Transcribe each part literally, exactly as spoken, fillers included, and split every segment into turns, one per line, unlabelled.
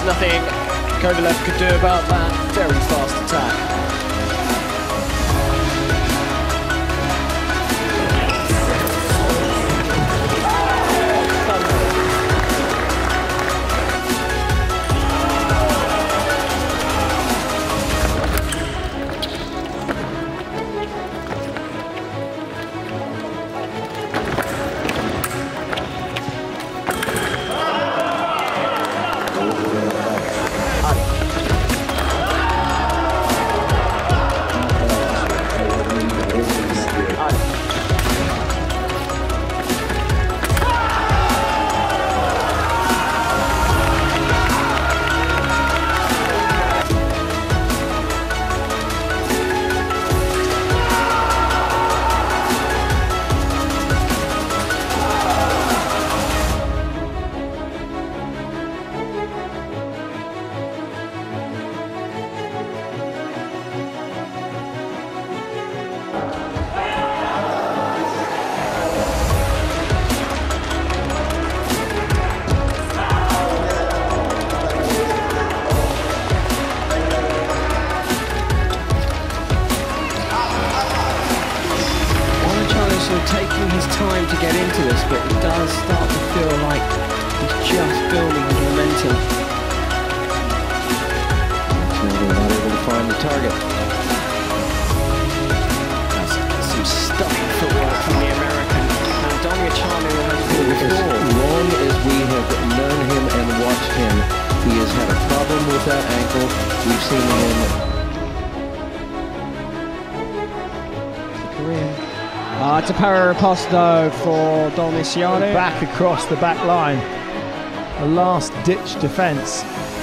nothing Kovalev could do about that very fast attack. Taking his time to get into this, but it does start to feel like he's just building his momentum. Until they're not able to find the target. That's some stunning footwork from the American. And Dolniceanu has been before.
As long as we have known him and watched him, he has had a problem with that ankle. We've seen him.
Korean. Uh, it's a power riposte though for Dolniceanu.
Back across the back line. A last ditch defence.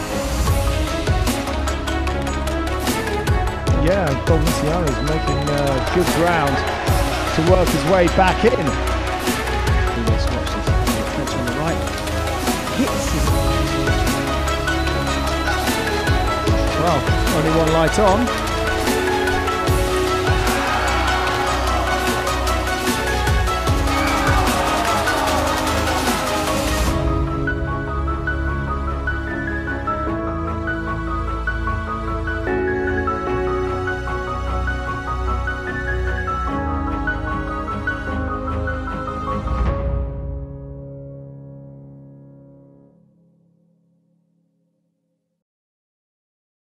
Yeah, Dolniceanu is making uh, good ground to work his way back in.
Let's watch this. Catch on the right. Hits his...
Well, only one light on.